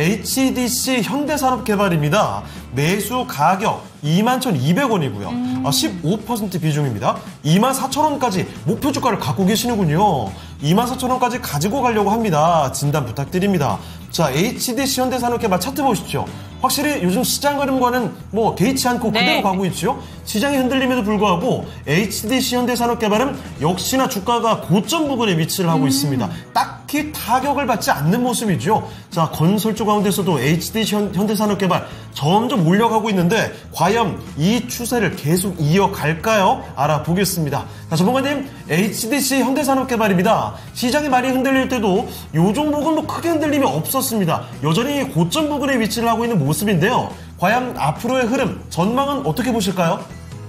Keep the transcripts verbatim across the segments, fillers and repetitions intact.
에이치디씨 현대산업개발입니다. 매수 가격 이만 천이백 원이고요. 음. 아, 십오 퍼센트 비중입니다. 이만 사천 원까지 목표 주가를 갖고 계시는군요. 이만 사천 원까지 가지고 가려고 합니다. 진단 부탁드립니다. 자, 에이치디씨 현대산업개발 차트 보시죠. 확실히 요즘 시장 흐름과는 뭐 개의치 않고 그대로 네. 가고 있죠. 시장이 흔들림에도 불구하고 에이치디씨 현대산업개발은 역시나 주가가 고점 부근에 위치를 하고 음. 있습니다. 딱히 타격을 받지 않는 모습이죠. 자, 건설주 가운데서도 에이치디씨 현대산업개발 점점 올려가고 있는데 과연 이 추세를 계속 이어갈까요? 알아보겠습니다. 자, 전문가님, 에이치디씨 현대산업개발입니다. 시장이 많이 흔들릴 때도 요 종목은 뭐 크게 흔들림이 없었습니다. 여전히 고점 부근에 위치를 하고 있는 모습인데요. 과연 앞으로의 흐름, 전망은 어떻게 보실까요?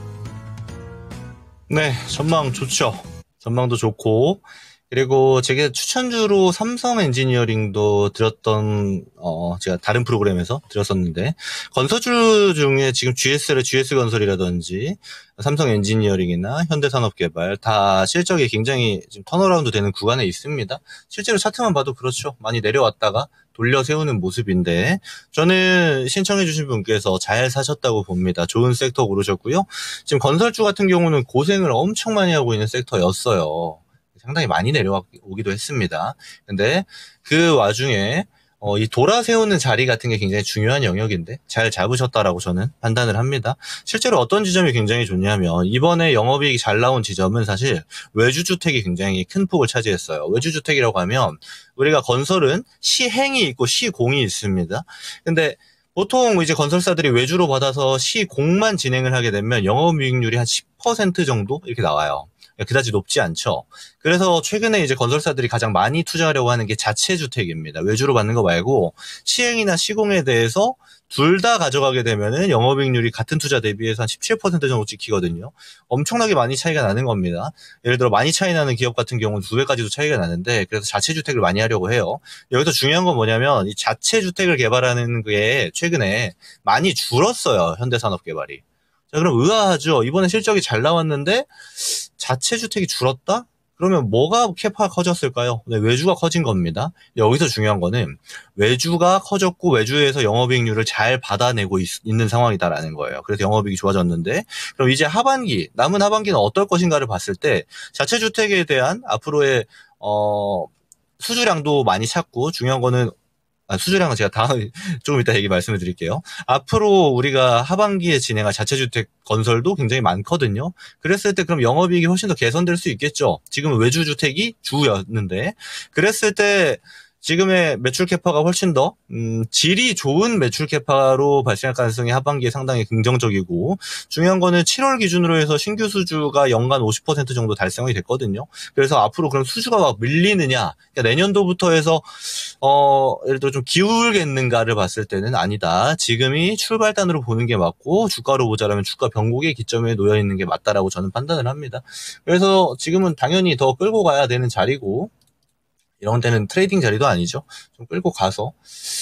네, 전망 좋죠. 전망도 좋고, 그리고 제가 추천주로 삼성 엔지니어링도 드렸던, 어, 제가 다른 프로그램에서 드렸었는데, 건설주 중에 지금 지에스엘의 지에스건설이라든지, 삼성 엔지니어링이나 현대산업개발 다 실적이 굉장히 지금 턴어라운드 되는 구간에 있습니다. 실제로 차트만 봐도 그렇죠. 많이 내려왔다가 돌려 세우는 모습인데, 저는 신청해주신 분께서 잘 사셨다고 봅니다. 좋은 섹터 고르셨고요. 지금 건설주 같은 경우는 고생을 엄청 많이 하고 있는 섹터였어요. 상당히 많이 내려오기도 했습니다. 근데 그 와중에 어, 이 돌아세우는 자리 같은 게 굉장히 중요한 영역인데 잘 잡으셨다라고 저는 판단을 합니다. 실제로 어떤 지점이 굉장히 좋냐면 이번에 영업이익이 잘 나온 지점은 사실 외주주택이 굉장히 큰 폭을 차지했어요. 외주주택이라고 하면 우리가 건설은 시행이 있고 시공이 있습니다. 근데 보통 이제 건설사들이 외주로 받아서 시공만 진행을 하게 되면 영업이익률이 한 십 퍼센트 정도 이렇게 나와요. 그다지 높지 않죠. 그래서 최근에 이제 건설사들이 가장 많이 투자하려고 하는 게 자체주택입니다. 외주로 받는 거 말고 시행이나 시공에 대해서 둘 다 가져가게 되면은 영업이익률이 같은 투자 대비해서 한 십칠 퍼센트 정도 찍히거든요. 엄청나게 많이 차이가 나는 겁니다. 예를 들어 많이 차이 나는 기업 같은 경우는 두 배까지도 차이가 나는데 그래서 자체주택을 많이 하려고 해요. 여기서 중요한 건 뭐냐면 이 자체주택을 개발하는 게 최근에 많이 줄었어요. 현대산업개발이. 자, 그럼 의아하죠. 이번에 실적이 잘 나왔는데 자체주택이 줄었다? 그러면 뭐가 캐파가 커졌을까요? 네, 외주가 커진 겁니다. 여기서 중요한 거는 외주가 커졌고 외주에서 영업이익률을 잘 받아내고 있, 있는 상황이다라는 거예요. 그래서 영업이익이 좋아졌는데 그럼 이제 하반기, 남은 하반기는 어떨 것인가를 봤을 때 자체주택에 대한 앞으로의 어, 수주량도 많이 찾고 중요한 거는 아, 수주량은 제가 다음, 조금 이따 얘기 말씀을 드릴게요. 앞으로 우리가 하반기에 진행할 자체주택 건설도 굉장히 많거든요. 그랬을 때 그럼 영업이익이 훨씬 더 개선될 수 있겠죠. 지금은 외주주택이 주였는데, 그랬을 때 지금의 매출 캐파가 훨씬 더 음, 질이 좋은 매출 캐파로 발생할 가능성이 하반기에 상당히 긍정적이고 중요한 거는 칠월 기준으로 해서 신규 수주가 연간 오십 퍼센트 정도 달성이 됐거든요. 그래서 앞으로 그럼 수주가 막 밀리느냐 그러니까 내년도부터 해서 어, 예를 들어 좀 기울겠는가를 봤을 때는 아니다. 지금이 출발단으로 보는 게 맞고 주가로 보자라면 주가 변곡의 기점에 놓여 있는 게 맞다라고 저는 판단을 합니다. 그래서 지금은 당연히 더 끌고 가야 되는 자리고 이런 데는 트레이딩 자리도 아니죠. 좀 끌고 가서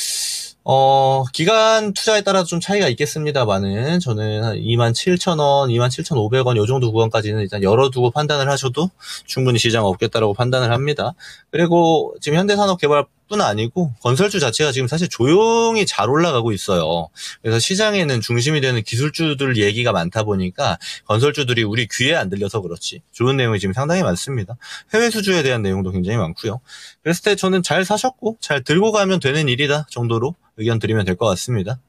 어 기간 투자에 따라 좀 차이가 있겠습니다만은 저는 한 이만 칠천 원, 이만 칠천오백 원 요 정도 구간까지는 일단 열어두고 판단을 하셔도 충분히 시장 없겠다라고 판단을 합니다. 그리고 지금 현대산업개발뿐 아니고 건설주 자체가 지금 사실 조용히 잘 올라가고 있어요. 그래서 시장에는 중심이 되는 기술주들 얘기가 많다 보니까 건설주들이 우리 귀에 안 들려서 그렇지 좋은 내용이 지금 상당히 많습니다. 해외 수주에 대한 내용도 굉장히 많고요. 그랬을 때 저는 잘 사셨고 잘 들고 가면 되는 일이다 정도로 의견 드리면 될 것 같습니다.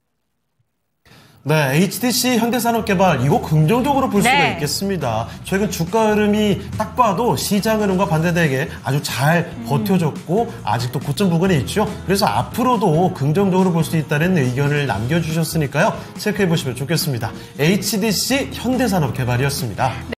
네, 에이치디씨 현대산업개발 이거 긍정적으로 볼 수가 네. 있겠습니다. 최근 주가 흐름이 딱 봐도 시장 흐름과 반대되게 아주 잘 버텨줬고 음. 아직도 고점 부근에 있죠. 그래서 앞으로도 긍정적으로 볼 수 있다는 의견을 남겨주셨으니까요. 체크해보시면 좋겠습니다. 에이치디씨 현대산업개발이었습니다.